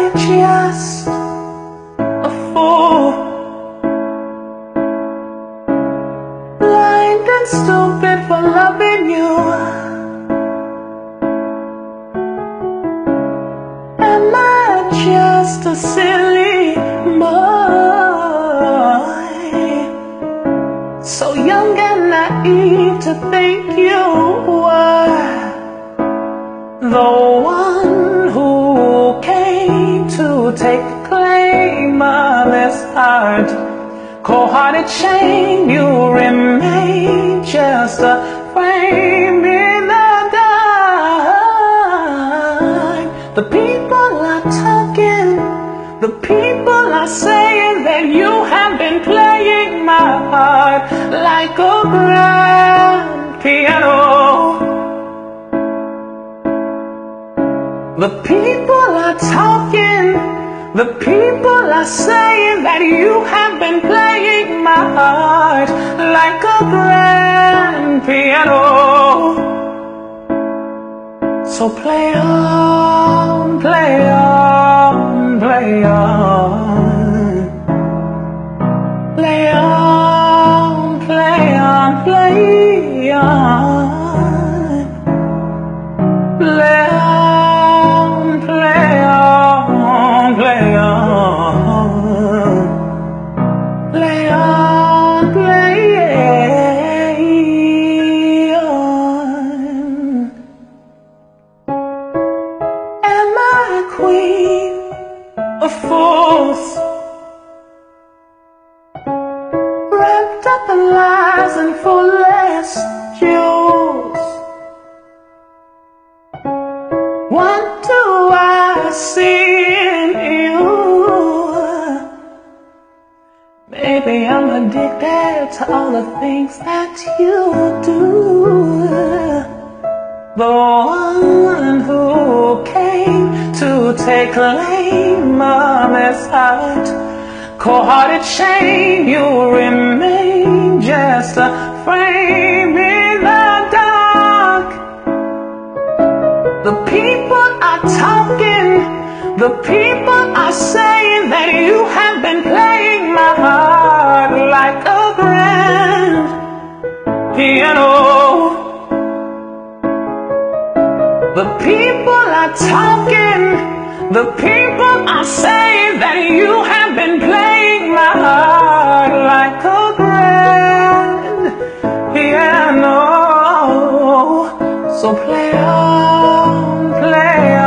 I just a fool, blind and stupid for loving you? Am I just a silly boy, so young and naive to think you were the one who came to take claim of this heart? Cold-hearted shame, you remain just a frame in the dark. The people are talking, the people are saying that you have been playing my heart like a grand piano. The people are talking, the people are saying that you have been playing my heart like a grand piano. So play on, play on, play on, play on, play on, play on, play on, play on, play on, play on, play on. Am I a queen of fools, wrapped up in lies and foolish jewels? What do I see in you? Baby, I'm addicted to all the things that you do. The one who came to take claim of this heart. Cold-hearted shame, you remain just a frame in the dark. The people are talking, the people are saying that you have been playing my heart like a grand piano. The people are talking, the people are saying that you have been playing my heart like a grand piano. So play on, play